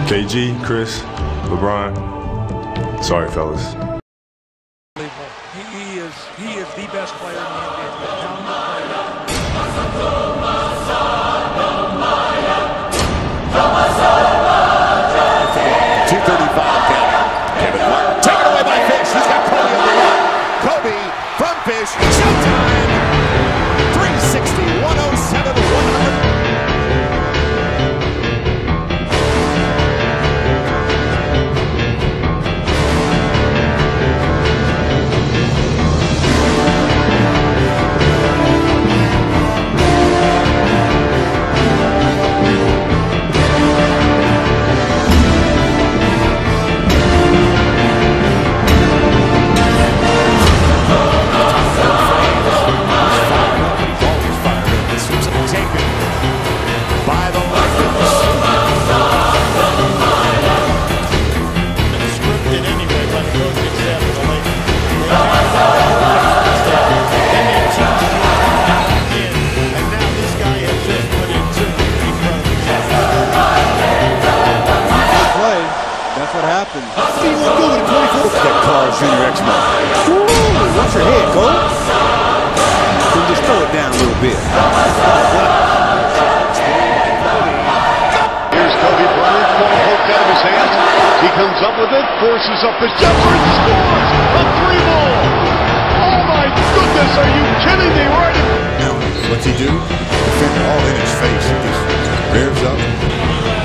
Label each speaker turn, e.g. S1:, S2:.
S1: KG, Chris, LeBron. Sorry, fellas.
S2: He is the best player in the NBA. He's a talented player.
S3: 2:35 count. Kevin Martin taken away by Fish. He's got Kobe on the run. Kobe from Fish. Showtime. 360, 107, 100.
S4: That's what happened. What do you want to do with a 24? Look at that Carl Jr. X-Men. Watch your head, Cole. Then just throw it down a little bit.
S5: Here's Kobe Bryant, ball poked out of his hands. He comes up with it, forces up his jumper, and scores a 3-ball. Oh my goodness, are you kidding me? Right in.
S4: Now, what's he do? Defender all in his face. He just rears up.